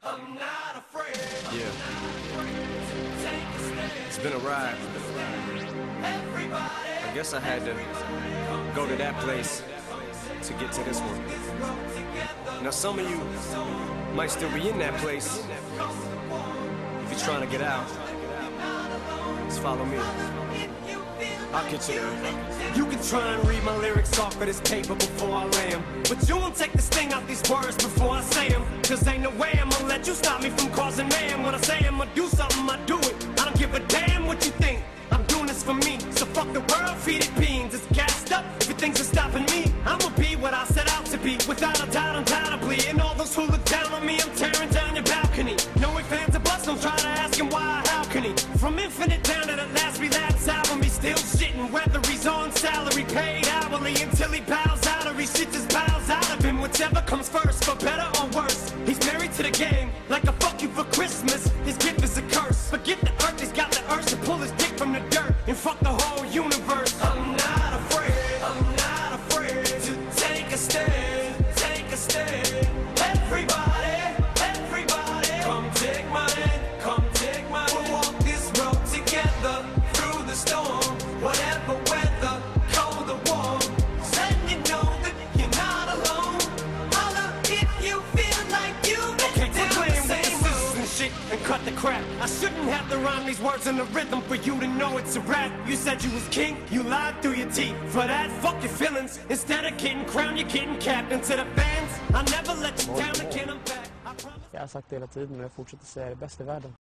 I'm not afraid. Yeah. It's been a ride. I guess I had to go to that place to get to this one. Now some of you might still be in that place. If you're trying to get out, just follow me. I'll get you there. You can try and read my lyrics off of this paper before I lay 'em, but you won't take the sting out these words before I say 'em. Cause ain't no way I'm gonna let you stop me from causing mayhem. When I say I'm gonna do something, I do it. I don't give a damn what you think. I'm doing this for me, so fuck the world, feed it beans. It's gassed up, if things are stopping me, I'ma be what I set out to be, without a doubt, undoubtedly. And all those who look down on me, I'm tearing down your balcony. No ifs, ands, or buts, don't try to ask him why or how can he. From Infinite down to the last relapse album, he's still shitting, whether he's on salary, paid hourly, until he bows out or he shit just bows out of him. Whichever comes first, for better or worse. He's married to the game, like a fuck you for Christmas. His gift is a curse. Forget the earth, he's got the urge to pull his dick from the dirt and fuck the whole universe. I'm not afraid to take a stand, take a stand. Everybody, come take my hand, come take my hand. We'll walk this road together through the storm, whatever weather, cold or warm. Let you know that you're not alone. Holla if you feel like you've been down the same road. And shit and cut the crap. I shouldn't have to rhyme these words in the rhythm for you to know it's a rap. You said you was king, you lied through your teeth. For that, fuck your feelings. Instead of getting crowned, you're getting capped. And to the fans, I'll never let you down again, I'm back. I promise. Jag har sagt det hela tiden och jag fortsätter säga det bästa i världen.